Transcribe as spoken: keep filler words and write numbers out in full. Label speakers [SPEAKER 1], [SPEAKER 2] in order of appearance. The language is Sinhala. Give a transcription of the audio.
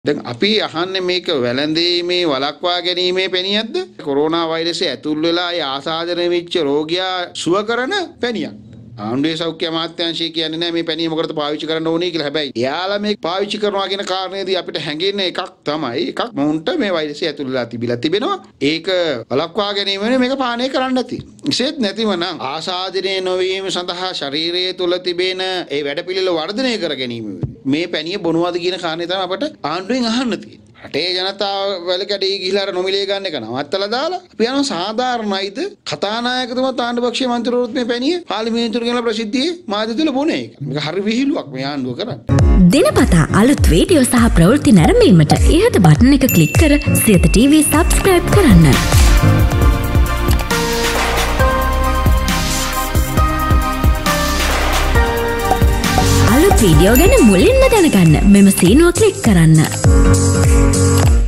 [SPEAKER 1] දැන් අපි අහන්නේ මේක වැළඳීමේ වළක්වා ගැනීමේ පැණියක්ද? කොරෝනා වෛරසය ඇතුල් වෙලා ඒ ආසාදනය වෙච්ච රෝගියා සුව කරන පැණියක්. ආණ්ඩුවේ සෞඛ්‍ය අමාත්‍යාංශය කියන්නේ නැහැ මේ පැණිය මොකටද පාවිච්චි කරන්න ඕනේ කියලා. හැබැයි එයාලා මේක පාවිච්චි කරනවා කියන කාරණේදී අපිට හැඟෙන්නේ එකක් තමයි. එකක් මොවුන්ට මේ වෛරසය ඇතුල් වෙලා තිබිලා තිබෙනවා. ඒක වළක්වා ගැනීමනේ මේක පානය කරන්න නැති. විශේෂ නැතිව නම් ආසාදනය නොවීම සඳහා ශරීරයේ තුල තිබෙන ඒ වැඩපිළිවෙල වර්ධනය කර ගැනීම මේ පැණිය බොනවාද කියන කාරණේ තමයි අපට ආණ්ඩුවෙන් අහන්න තියෙන්නේ. රටේ ජනතාව වල කැඩී ගිහිලා අර නොමිලේ ගන්න එක නවත්තලා දාලා අපි යනවා සාධාරණයිද කතානායකතුමා තාණ්ඩුපක්ෂයේ මන්ත්‍රීවරුත් මේ පැණිය පාර්ලිමේන්තුවට ගෙනලා ප්‍රසිද්ධියේ මාධ්‍ය තුල බොන එක. මේක හරි විහිළුවක් මේ ආණ්ඩුව කරන්නේ.
[SPEAKER 2] දිනපතා අලුත් වීඩියෝ සහ ප්‍රවෘත්ති නැරඹීමට ඉහත බටන් එක ක්ලික් කර සියත ටීවී සබ්ස්ක්‍රයිබ් කරන්න. අලුත් වීඩියෝ ගැන මුලින්ම දැනගන්න මෙම සීනුව ක්ලික් කරන්න.